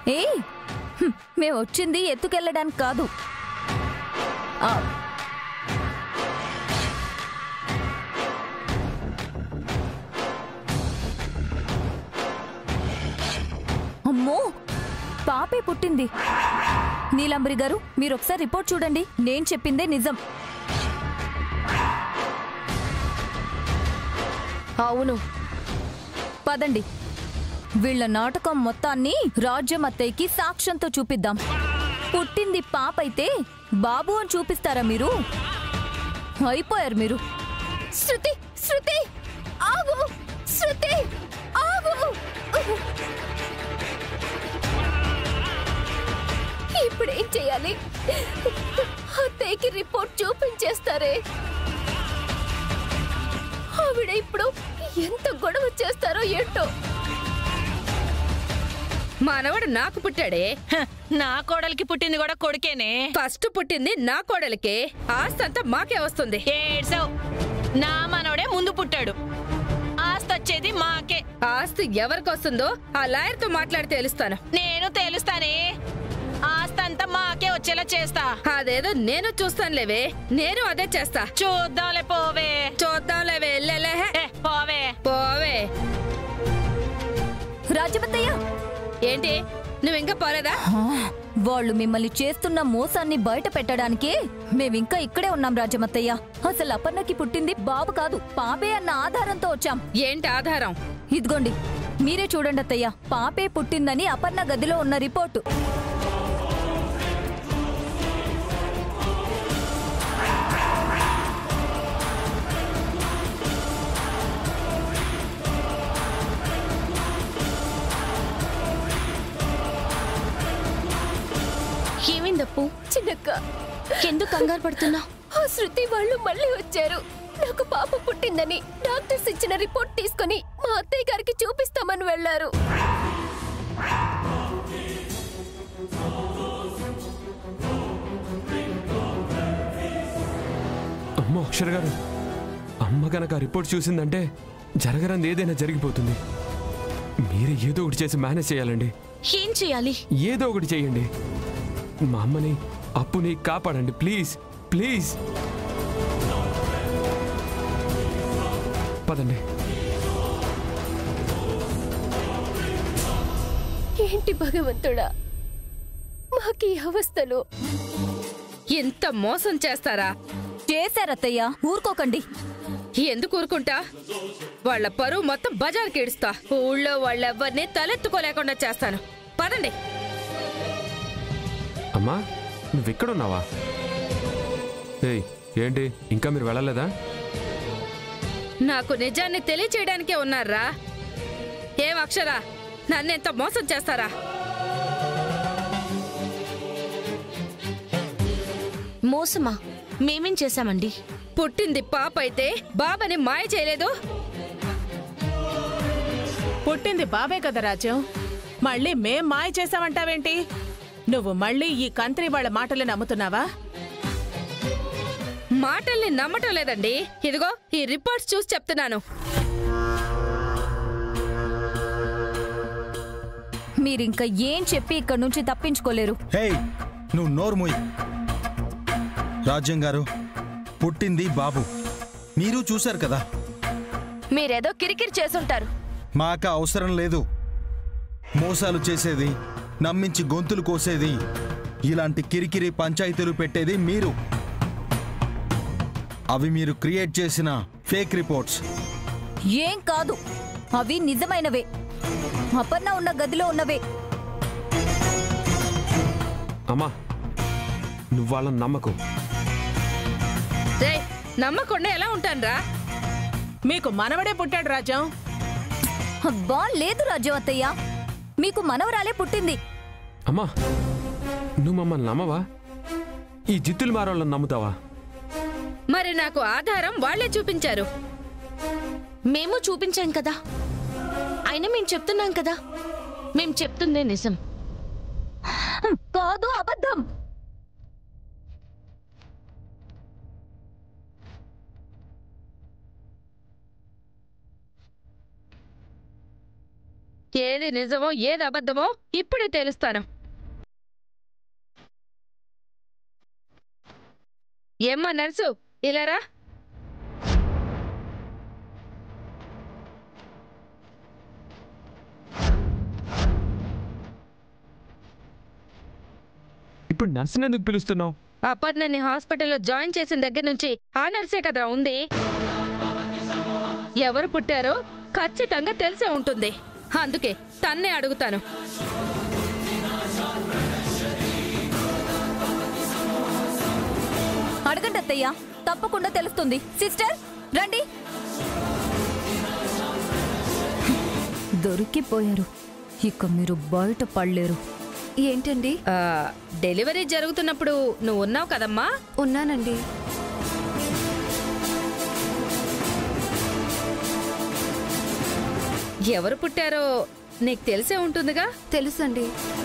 ఏయ్, మేము వచ్చింది ఎత్తుకెళ్ళడానికి కాదు. అమ్మో, పాపే పుట్టింది. నీలాంబరి గారు, మీరొకసారి రిపోర్ట్ చూడండి. నేను చెప్పిందే నిజం. అవును. పదండి, వీళ్ల నాటకం మొత్తాన్ని రాజ్యమత్తయ్యకి సాక్ష్యంతో చూపిద్దాం. పుట్టింది పాపైతే బాబు అని చూపిస్తారా మీరు? అయిపోయారు మీరు. శృతి, శృతి ఆగు! శృతి ఆగు! ఇప్పుడేం చెయ్యాలి? అత్తయ్యకి రిపోర్ట్ చూపించేస్తారే. ఆవిడ ఇప్పుడు ఎంత గొడవ చేస్తారో ఏంటో. మనవడు నాకు పుట్టాడే. నా కోడలికి పుట్టింది కూడా కొడుకేనే. ఫస్ట్ పుట్టింది నా కోడలికే. ఆస్తంతా మాకే వస్తుంది. ఏడ్సావు. నా మనవడే ముందు పుట్టాడు. ఆస్తి వచ్చేది మాకే. ఆస్తి ఎవరికి వస్తుందో ఆ లాయర్తో మాట్లాడి తెలుస్తాను. నేను తెలుస్తానే. ఆస్తంతా మాకే వచ్చేలా చేస్తా. అదేదో నేను చూస్తానులేవే. నేను అదే చేస్తా. చూద్దాంలే పోవే. చూద్దాంలేవే. పోవే పోవే. రాజమత్తయ్య, ఏంటి నువ్వింకా పోలేదా? వాళ్ళు మిమ్మల్ని చేస్తున్న మోసాన్ని బయట పెట్టడానికే మేమింకా ఇక్కడే ఉన్నాం రాజమత్తయ్య. అసలు అపర్ణకి పుట్టింది బాబు కాదు, పాపే అన్న ఆధారంతో వచ్చాం. ఏంటి ఆధారం? ఇదిగోండి, మీరే చూడండి అత్తయ్య. పాపే పుట్టిందని అపర్ణ గదిలో ఉన్న రిపోర్టు. ఏమైందప్పు? చిన్నక్క, ఎందుకు కంగారు పడుతున్నా? ఆ శృతి వాళ్ళు మళ్ళీ వచ్చారు. నాకు పాప పుట్టిందని డాక్టర్స్ ఇచ్చిన రిపోర్ట్ తీసుకుని మా అత్తయ్య గారికి చూపిస్తామని వెళ్లారు. అమ్మో అక్షర గారు, అమ్మ గనక రిపోర్ట్ చూసిందంటే జరగరంది ఏదైనా జరిగిపోతుంది. మీరే ఏదో ఒకటి చేసి మేనేజ్ చేయాలండి. ఏం చేయాలి? ఏదో ఒకటి చేయండి. మా అమ్మని, అప్పుని కాపాడండి ప్లీజ్. ప్లీజ్ పదండి. ఏంటి భగవంతుడా, మాకీ అవస్థలు! ఇంత మోసం చేస్తారా? చేశారత్తయ్య, ఊరుకోకండి. ఎందుకు ఊరుకుంటా? వాళ్ళ పరువు మొత్తం బజార్కి ఇడుస్తా. ఊళ్ళో వాళ్ళెవ్వరిని తలెత్తుకోలేకుండా చేస్తాను. పదండి. అమ్మా, నువ్వెక్కడున్నావా? ఏయ్, ఏంటి ఇంకా మీరు వెళ్ళలేదా? నాకు నిజాన్ని తెలియచేయడానికే ఉన్నారా? ఏం అక్షరా, నన్నెంత మోసం చేస్తారా? మోసమా? మేమేం చేశామండి? పుట్టింది పాప అయితే బాబని మాయ చేయలేదు. పుట్టింది బాబే కదా రాజ్యం. మళ్ళీ మేం మాయ చేశావంటావేంటి? నువ్వు మళ్ళీ ఈ కంత్రి వాళ్ళ మాటలు నమ్ముతున్నావా? మాటల్ని నమ్మటం లేదండి. ఇదిగో ఈ రిపోర్ట్స్ చూసి చెప్తున్నాను. మీరింకా ఏం చెప్పి ఇక్కడి నుంచి తప్పించుకోలేరు. హే, నువ్వు నోరు మూయి. రాజ్యం గారు, పుట్టింది బాబు, మీరు చూశారు కదా. మీరేదో కిరికిరి చేసుంటారు. మాకు అవసరం లేదు. మోసాలు చేసేది, నమ్మించి గొంతులు కోసేది, ఇలాంటి కిరికిరి పంచాయతీలు పెట్టేది మీరు. అవి మీరు క్రియేట్ చేసిన ఫేక్ రిపోర్ట్స్. ఏం కాదు, అవి నిజమైనవే. అపర్ణ ఉన్న గదిలో ఉన్నవే. అమ్మా, నువ్వు వాళ్ళని నమ్మకు. నమ్మకుండా ఎలా ఉంటాన్రా? మీకు మనవడే పుట్టాడు రాజ్యం. అబ్బా లేదు రాజ్యం అత్తయ్య, మీకు మనవరాలే పుట్టింది. అమ్మా, నువ్వు మమ్మల్ని నమ్మవా? ఈ జిత్తులు మారోళ్ళని నమ్ముతావా? మరి నాకు ఆధారం వాళ్లే చూపించారు. మేము చూపించాం కదా. అయినా మేము చెప్తున్నాం కదా, మేము చెప్తుందే నిజం. కాదు, అబద్ధం. ఏది నిజమో ఏది అబద్ధమో ఇప్పుడే తెలుస్తాను. ఏమ్మా నర్సు, ఇలారా. ఇప్పుడు నర్సుని ఎందుకు పిలుస్తున్నావు? అపర్ణని హాస్పిటల్లో జాయిన్ చేసిన దగ్గర నుంచి ఆ నర్సే కదా ఉంది. ఎవరు పుట్టారో ఖచ్చితంగా తెలిసే ఉంటుంది. అందుకే తన్నే అడుగుతాను. అడగండి అత్తయ్య, తప్పకుండా తెలుస్తుంది. సిస్టర్ రండి. దొరికిపోయారు, ఇక మీరు బయట పడలేరు. ఏంటండి? డెలివరీ జరుగుతున్నప్పుడు నువ్వు ఉన్నావు కదమ్మా? ఉన్నానండి. ఎవరు పుట్టారో నీకు తెలిసే ఉంటుందిగా? తెలుసండి.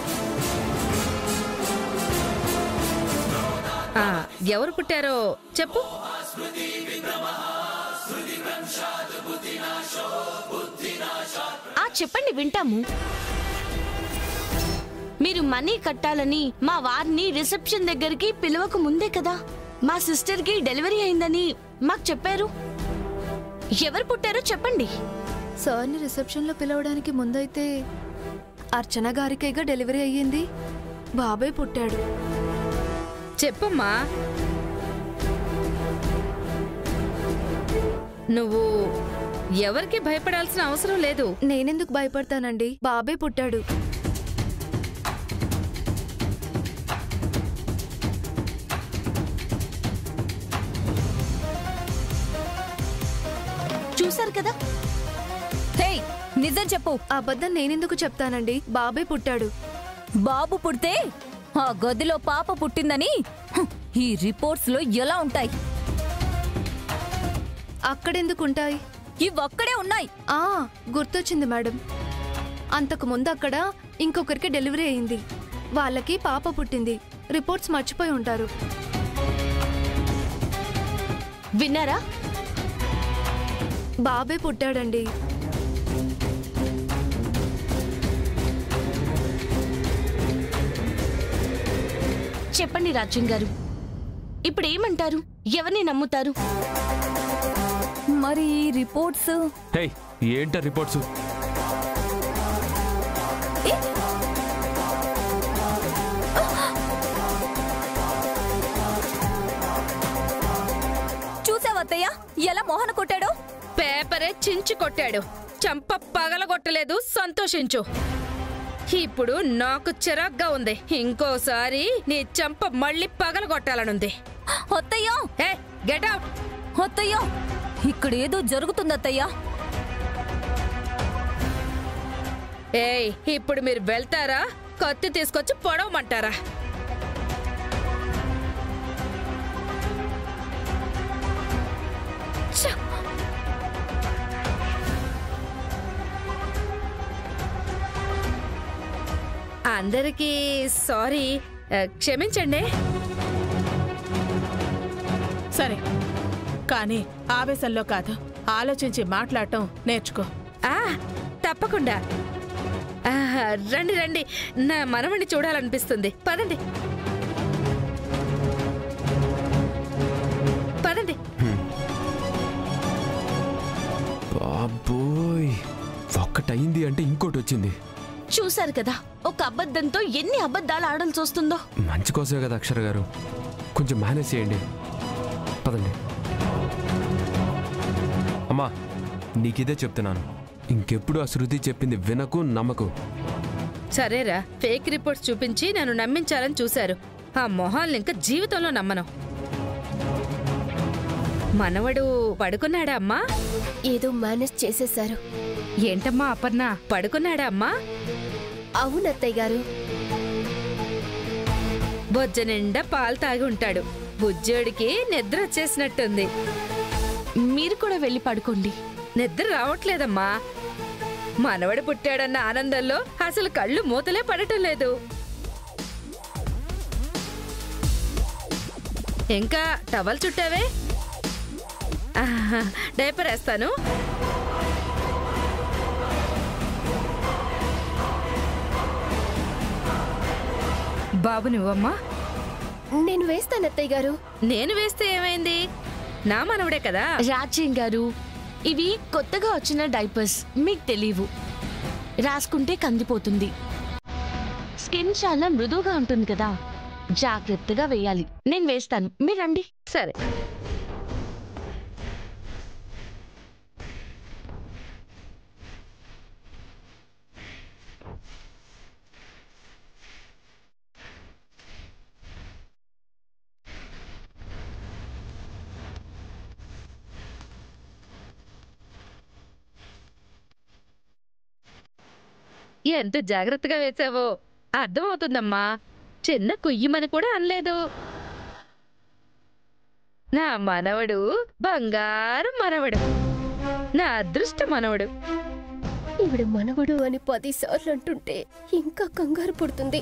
ఎవరు పుట్టారో చెప్పు. చెప్పండి, వింటాము. మీరు మనీ కట్టాలని మా వారిని రిసెప్షన్ దగ్గరికి పిలవక ముందే కదా మా సిస్టర్ కి డెలివరీ అయిందని మాకు చెప్పారు. ఎవరు పుట్టారో చెప్పండి. సార్ని రిసెప్షన్ లో పిలవడానికి ముందైతే అర్చన గారికేగా డెలివరీ అయ్యింది. బాబాయ్ పుట్టాడు. చెప్పమ్మా. నువ్వు ఎవరికి భయపడాల్సిన అవసరం లేదు. నేనెందుకు భయపడతానండి? బాబాయ్ పుట్టాడు. చూసారు కదా. హే, నిజం చెప్పు. అబద్ధం నేనెందుకు చెప్తానండి? బాబాయ్ పుట్టాడు. బాబు పుడితే ఆ గదిలో పాప పుట్టిందని ఈ రిపోర్ట్స్ లో ఎలా ఉంటాయి? అక్కడెందుకుంటాయి? ఇవక్కడే ఉన్నాయి. గుర్తొచ్చింది మేడం. అంతకు ముందు అక్కడ ఇంకొకరికి డెలివరీ అయింది. వాళ్ళకి పాప పుట్టింది. రిపోర్ట్స్ మర్చిపోయి ఉంటారు. విన్నారా? బాబాయ్ పుట్టాడండి. చెప్పండి రాజ్యం గారు, ఇప్పుడు ఏమంటారు? ఎవరిని నమ్ముతారు? మరి ఈ రిపోర్ట్స్? హే, ఏంట రిపోర్ట్స్? చూసావత్తయ్య ఎలా మోహన కొట్టాడో? పేపరే చించి కొట్టాడు. చంప పగలగొట్టలేదు. సంతోషించు. ఇప్పుడు నాకు చిరాగ్గా ఉంది. ఇంకోసారి నీ చంప మళ్ళీ పగలగొట్టాలనుంది. అత్తయ్య, ఏ గెట్ అవుట్. అత్తయ్య, ఇక్కడ ఏదో జరుగుతుంది అత్తయ్య. ఏయ్, ఇప్పుడు మీరు వెళ్తారా? కత్తి తీసుకొచ్చి పొడవమంటారా? అందరికీ సారీ, క్షమించండి. సరే, కానీ ఆవేశంలో కాదు, ఆలోచించి మాట్లాడటం నేర్చుకో. తప్పకుండా. రండి రండి, నా మనవణ్ణి చూడాలనిపిస్తుంది. పదండి పదండి. బాబోయ్, ఒక్కటైంది అంటే ఇంకోటి వచ్చింది. చూసారు కదా, ఒక అబద్ధంతో ఎన్ని అబద్ధాలు ఆడాల్సి వస్తుందో. మంచి కోసమే కదా అక్షర గారు, కొంచెం మేనేజ్ చేయండి. పదండి. అమ్మా, నీకిదే చెప్తున్నాను, ఇంకెప్పుడు ఆ శృతి చెప్పింది వినకు, నమ్మకు. సరేరా, ఫేక్ రిపోర్ట్స్ చూపించి నన్ను నమ్మించాలని చూశారు. ఆ మొహాల్ని ఇంకా జీవితంలో నమ్మను. మనవడు పడుకున్నాడా అమ్మా? ఏదో మేనేజ్ చేసేశారు. ఏంటమ్మా అపర్ణ, పడుకున్నాడా అమ్మా? అవునత్తయ్య గారు. బొజ్జ నిండా పాలు తాగి ఉంటాడు. బుజ్జోడికి నిద్ర వచ్చేసినట్టుంది. మీరు కూడా వెళ్ళి పడుకోండి. నిద్ర రావట్లేదమ్మా. మనవడు పుట్టాడన్న ఆనందంలో అసలు కళ్ళు మూతలే పడటం లేదు. ఇంకా టవల్ చుట్టావే? డైపర్ వేస్తాను. బాబు నువ్వమ్మా? నేను వేస్తాను అత్తయ్య గారు. నేను వేస్తే ఏమైంది? నా మనవడే కదా. రాజ్యం గారు, ఇవి కొత్తగా వచ్చిన డైపర్స్, మీకు తెలియవు. రాసుకుంటే కందిపోతుంది. స్కిన్ చాలా మృదువుగా ఉంటుంది కదా, జాగ్రత్తగా వేయాలి. నేను వేస్తాను, మీరు రండి. సరే. ఎంత జాగ్రత్తగా వేసావో అర్థమవుతుందమ్మా. చిన్న కుయ్యమని కూడా అనలేదు. నా మనవడు బంగారు మనవడు, నా అదృష్ట మనవడు. ఈవిడ మనవడు అని 10 సార్లు అంటుంటే ఇంకా కంగారు పడుతుంది.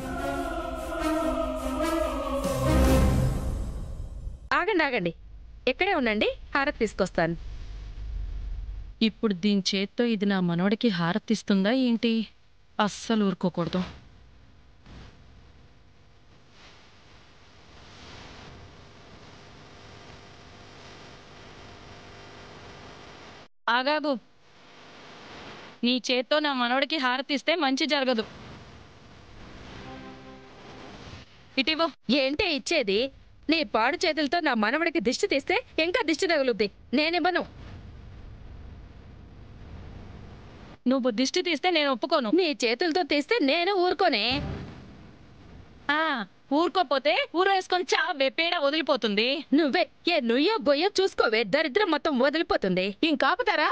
ఆగండి ఆగండి, ఎక్కడే ఉండండి, హారతి తీసుకొస్తాను. ఇప్పుడు దీని చేత్తో ఇది నా మనవడికి హారతిస్తుందా ఏంటి? అస్సలు ఊరుకోకూడదు. ఆగాగు, నీ చేత్తో నా మనవడికి హారతిస్తే మంచి జరగదు. ఇటివో. ఏంటే ఇచ్చేది? నీ పాడు చేతులతో నా మనవడికి దిష్టి తీస్తే ఇంకా దిష్టి తగులుద్ది. నేనివ్వను. నువ్వు దిష్టి తీస్తే నేను ఒప్పుకోను. నీ చేతులతో తీస్తే నేను ఊరుకోనే. ఊరుకోపోతే ఊరు వేసుకొని చావే, పేడ వదిలిపోతుంది. నువ్వే నుయ్యో గొయ్యో చూసుకోవే, దరిద్రం మొత్తం వదిలిపోతుంది. ఇంకాపుతారా?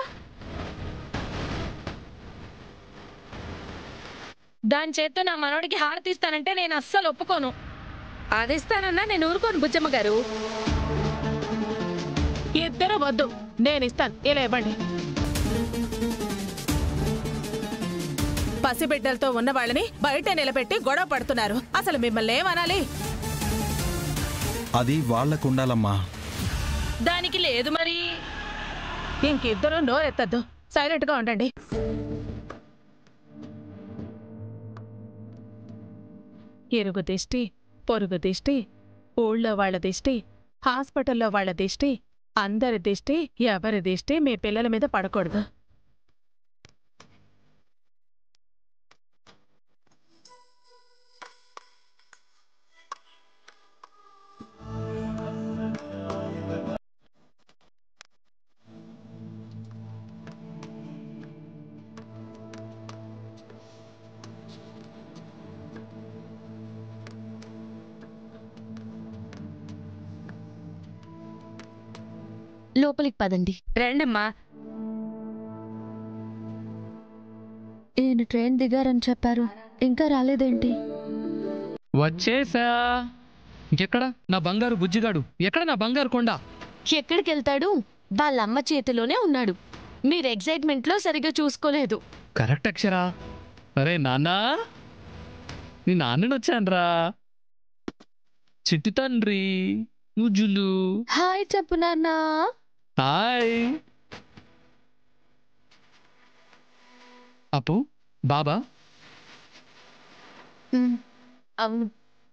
దాని చేత్తో నా మనవడికి హారతిస్తానంటే నేను అస్సలు ఒప్పుకోను. అదిస్తానన్నా నేను ఊరుకోను బుజ్జమ్మ గారు. ఇద్దరు వద్దు, నేను ఇస్తాను. ఇలా ఇవ్వండి. పసిబిడ్డలతో ఉన్న వాళ్ళని బయట నిలబెట్టి గొడవ పడుతున్నారు. అసలు మిమ్మల్ని ఏమనాలి? అది వాళ్ళకుండాలమ్మా. దానికి లేదు మరి. ఇంకిద్దరు నోరెత్తద్దు, సైలెంట్ గా ఉండండి. ఇరుగు దిష్టి, పొరుగు దిష్టి, ఊళ్ళో వాళ్ళ దిష్టి, హాస్పిటల్లో వాళ్ళ దిష్టి, అందరి దిష్టి, ఎవరి దిష్టి మీ పిల్లల మీద పడకూడదు. లోపలికి పదండి. రండమ్మా. ఈయన ట్రైన్ దిగారని చెప్పారు, ఇంకా రాలేదేంటి? వచ్చేసా. ఎక్కడ నా బంగారు బుజ్జిగాడు? ఎక్కడ నా బంగారు కొండ? ఎక్కడికి వెళ్తాడు? వాళ్ళమ్మ చేతిలోనే ఉన్నాడు. మీరు ఎగ్జైట్మెంట్ లో సరిగ్గా చూసుకోలేదు. కరెక్ట్ అక్షరా. అరే నాన్నా, నీ నాన్నని వచ్చాన్రా. చిట్టి తండ్రి నుజులు. హాయ్ చెప్పు నాన్న. హాయ్. అప్పు, బాబా. అవును.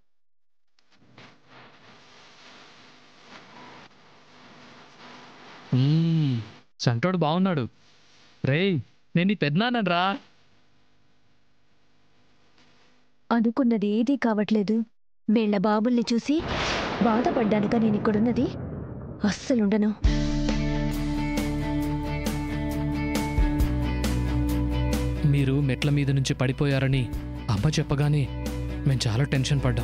సంటోడు బాగున్నాడు. రేయ్, నేను నీ పెద్దనాన్నరా. అనుకున్నది ఏదీ కావట్లేదు. వీళ్ళ బాబుల్ని చూసి బాధపడ్డానుక నేను ఇక్కడున్నది. అస్సలుండను. మీరు మెట్ల మీద నుంచి పడిపోయారని అమ్మ చెప్పగానే మేము చాలా టెన్షన్ పడ్డాం.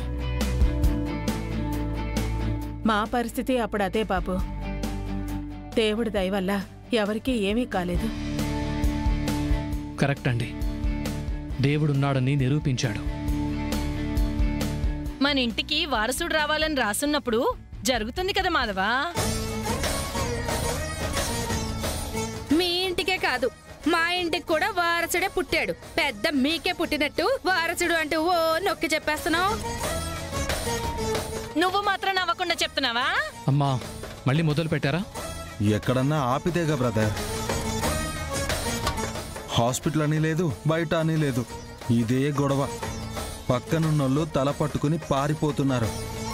మా పరిస్థితి అప్పుడు అదే బాబు. దేవుడి దయ వల్ల ఎవరికీ ఏమీ కాలేదు. కరెక్ట్ అండి, దేవుడున్నాడని నిరూపించాడు. మన ఇంటికి వారసుడు రావాలని రాసున్నప్పుడు జరుగుతుంది కదా మాధవా. మీ ఇంటికే కాదు, మా ఇంటికి కూడా వారసుడే పుట్టాడు. పెద్ద మీకే పుట్టినట్టు వారసుడు అంటూ ఓ నొక్కి చెప్పేస్తున్నావు. నువ్వు మాత్రం నవ్వకుండా చెప్తున్నావా? అమ్మా, మళ్ళీ మొదలు పెట్టారా? ఎక్కడన్నా ఆపితేగా బ్రదర్. హాస్పిటల్ అని లేదు, బయట అని లేదు, ఇదే గొడవ. పక్కనున్నోళ్ళు తల పట్టుకుని పారిపోతున్నారు.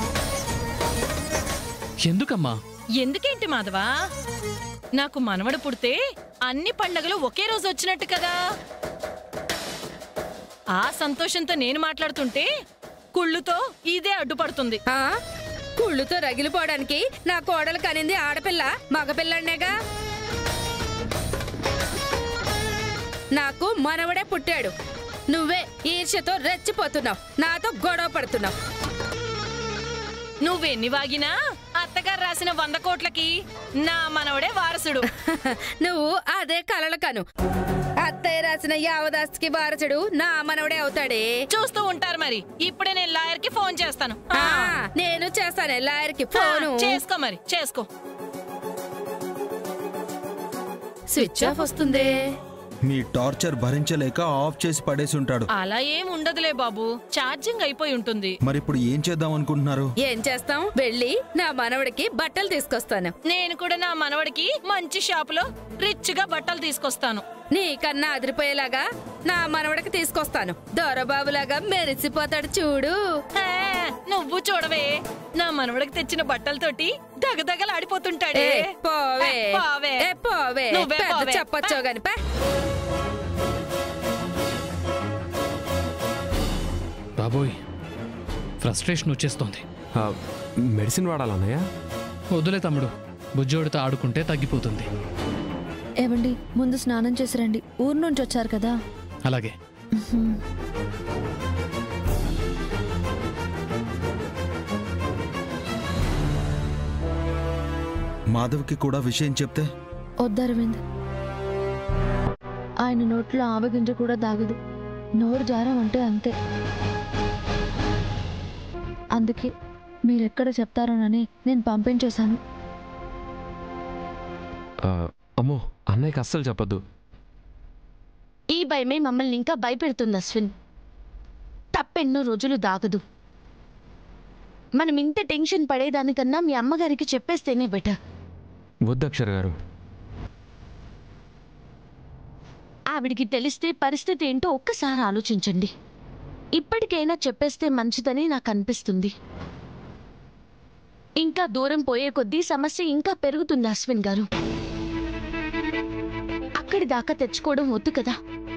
ఎందుకమ్మా? ఎందుకేంటి మాధవా? నాకు మనవడు పుడితే అన్ని పండగలు ఒకే రోజు వచ్చినట్టు కదా. ఆ సంతోషంతో నేను మాట్లాడుతుంటే కుళ్ళుతో ఇదే అడ్డుపడుతుంది. కుళ్ళుతో రగిలిపోవడానికి నా కోడలు కనింది ఆడపిల్ల మగపిల్లనేగా. నాకు మనవడే పుట్టాడు, నువ్వే ఈర్ష్యతో రెచ్చిపోతున్నావు, నాతో గొడవ పడుతున్నావు. నువ్వెన్ని వాగినా అత్తగారు రాసిన 100 కోట్లకి నా మనవడే వారసుడు. నువ్వు అదే కలలు కను. అత్తయ్య రాసిన యావదాస్తికి వారసుడు నా మనవడే అవుతాడే. చూస్తూ ఉంటారు మరి. ఇప్పుడే నేను లాయర్ కి ఫోన్ చేస్తాను. నేను చేస్తానే లాయర్ కి ఫోను. చేసుకో మరి, చేసుకో. స్విచ్ ఆఫ్ వస్తుందే. మీ టార్చర్ భరించలేక ఆఫ్ చేసి పడేసి ఉంటాడు. అలా ఏం ఉండదులే బాబు, ఛార్జింగ్ అయిపోయి ఉంటుంది. మరిప్పుడు ఏం చేద్దాం అనుకుంటున్నారు? ఏం చేస్తాం, వెళ్ళి నా మనవడికి బట్టలు తీసుకొస్తాను. నేను కూడా నా మనవడికి మంచి షాపులో రిచ్ గా బట్టలు తీసుకొస్తాను. నీకన్నా అదిరిపోయేలాగా నా మనవడికి తీసుకొస్తాను. దొరబాబులాగా మెరిసిపోతాడు చూడు. నువ్వు చూడవే, నా మనవడికి తెచ్చిన బట్టలతోటి దగదగలాడిపోతుంటాడే. పోవే పోవే, పోవే, చెప్పొచ్చో గాని పా. బాబోయ్, ఫ్రస్ట్రేషన్ వచ్చేస్తోంది. మెడిసిన్ వాడాలన్నయ్య? వద్దులే తమ్ముడు, బుజ్జోడితో ఆడుకుంటే తగ్గిపోతుంది. ఏమండి, ముందు స్నానం చేసి రండి, ఊరు నుంచి వచ్చారు కదా. అలాగే. మాధవ్కి కూడా విషయం చెప్తే? వద్దరవింద్, ఆయన నోట్లో ఆవగింజ కూడా దాగదు. నోరు జారం అంటే అంతే. అందుకే మీరెక్కడ చెప్తారోనని నేను పంపించేశాను. అమ్మో, అన్నయ్యకి అస్సలు చెప్పొద్దు. ఈ భయమే మమ్మల్ని ఇంకా భయపెడుతుంది అశ్విన్. తప్పెన్నో రోజులు దాగదు. మనం ఇంత టెన్షన్ పడేదానికన్నా మీ అమ్మగారికి చెప్పేస్తేనే బెటర్. వద్దు అక్షర గారు. ఆవిడికి తెలిస్తే పరిస్థితి ఏంటో ఒక్కసారి ఆలోచించండి. ఇప్పటికైనా చెప్పేస్తే మంచిదని నాకు అనిపిస్తుంది. ఇంకా దూరం పోయే కొద్దీ సమస్య ఇంకా పెరుగుతుంది అశ్విన్ గారు. అక్కడి దాకా తెచ్చుకోవడం వద్దు కదా.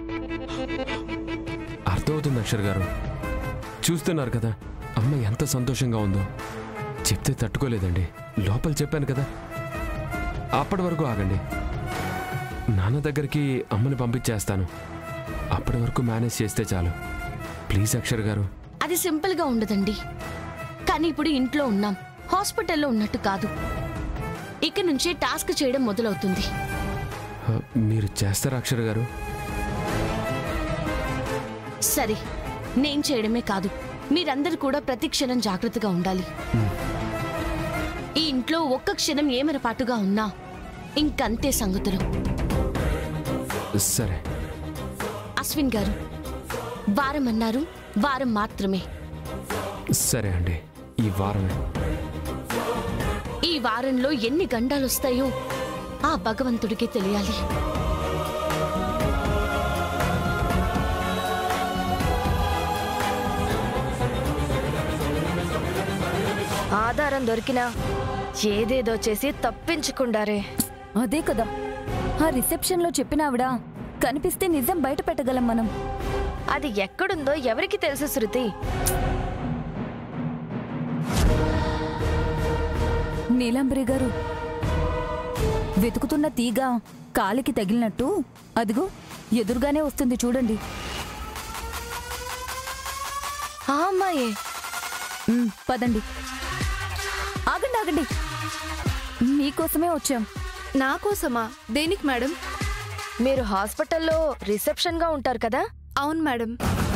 అర్థమవుతుంది అక్షర్ గారు. చూస్తున్నారు కదా అమ్మ ఎంత సంతోషంగా ఉందో. చెప్తే తట్టుకోలేదండి. లోపల చెప్పాను కదా. అప్పటి వరకు ఆగండి. నాన్న దగ్గరికి అమ్మని పంపించేస్తాను. అప్పటి వరకు మేనేజ్ చేస్తే చాలు. ప్లీజ్ అక్షర్ గారు. అది సింపుల్గా ఉండదండి. కానీ ఇప్పుడు ఇంట్లో ఉన్నాం, హాస్పిటల్లో ఉన్నట్టు కాదు. ఇక నుంచే టాస్క్ చేయడం మొదలవుతుంది. మీరు చేస్తారా అక్షర్ గారు? సరే, నేను చేయడమే కాదు, మీరందరూ కూడా ప్రతి క్షణం జాగ్రత్తగా ఉండాలి. ఈ ఇంట్లో ఒక్క క్షణం ఏమరపాటుగా ఉన్నా ఇంకంతే సంగతులు. సరే. అశ్విన్ గారు, వారం అన్నారు, వారం మాత్రమే. సరే అండి, ఈ వారమే. ఈ వారంలో ఎన్ని గండాలు వస్తాయో ఆ భగవంతుడికి తెలియాలి. ఆధారం దొరికినా ఏదేదో చేసి తప్పించుకుండారే. అదే కదా, ఆ రిసెప్షన్లో చెప్పినావిడా కనిపిస్తే నిజం బయట పెట్టగలం మనం. అది ఎక్కడుందో ఎవరికి తెలుసు శృతి? నీలాంబరి గారు, వెతుకుతున్న తీగ కాలికి తగిలినట్టు అదిగో ఎదురుగానే వస్తుంది చూడండి. అమ్మాయే. పదండి. ఆగండి ఆగండి, మీకోసమే వచ్చాం. నా కోసమా? దేనికి మేడం? మీరు హాస్పిటల్లో రిసెప్షన్గా ఉంటారు కదా? అవును మేడం.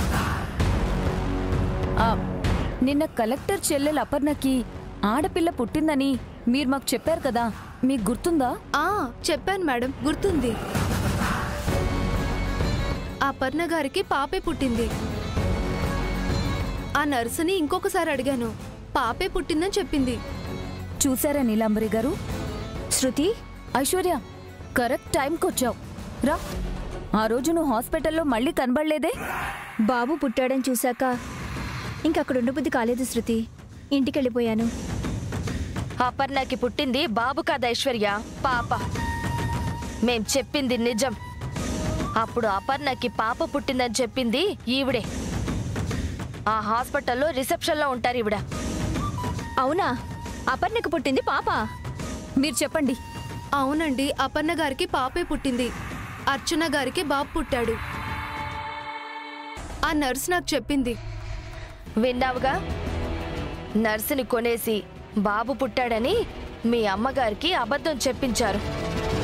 నిన్న కలెక్టర్ చెల్లెలు అపర్ణకి ఆడపిల్ల పుట్టిందని మీరు మాకు చెప్పారు కదా, మీకు గుర్తుందా? చెప్పాను మేడం, గుర్తుంది. అపర్ణ గారికి పాపే పుట్టింది. ఆ నర్సుని ఇంకొకసారి అడిగాను, పాపే పుట్టిందని చెప్పింది. చూసారా నీలాంబరి గారు? శృతి, ఐశ్వర్య, కరెక్ట్ టైంకి వచ్చావు. రా. ఆ రోజు నువ్వు హాస్పిటల్లో మళ్ళీ కనబడలేదే? బాబు పుట్టాడని చూశాక ఇంకక్కడ ఉండబుద్ధి కాలేదు శృతి. ఇంటికెళ్ళిపోయాను. అపర్ణకి పుట్టింది బాబు కాదు ఐశ్వర్య, పాప. మేం చెప్పింది నిజం. అప్పుడు అపర్ణకి పాప పుట్టిందని చెప్పింది ఈవిడే. ఆ హాస్పిటల్లో రిసెప్షన్లో ఉంటారు ఈవిడ. అవునా? అపర్ణకు పుట్టింది పాప? మీరు చెప్పండి. అవునండి, అపర్ణ గారికి పాపే పుట్టింది. అర్చన గారికి బాబు పుట్టాడు. ఆ నర్స్ నాకు చెప్పింది. విన్నావుగా? నర్సుని కొనేసి బాబు పుట్టాడని మీ అమ్మగారికి అబద్ధం చెప్పించారు.